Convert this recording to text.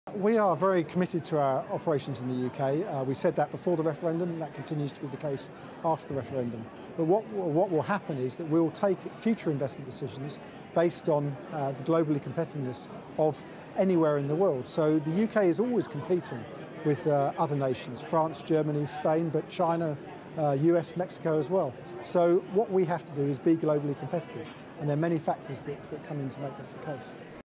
We are very committed to our operations in the UK. We said that before the referendum, and that continues to be the case after the referendum. But what will happen is that we will take future investment decisions based on the globally competitiveness of anywhere in the world. So the UK is always competing with other nations, France, Germany, Spain, but China, US, Mexico as well. So what we have to do is be globally competitive, and there are many factors that come in to make that the case.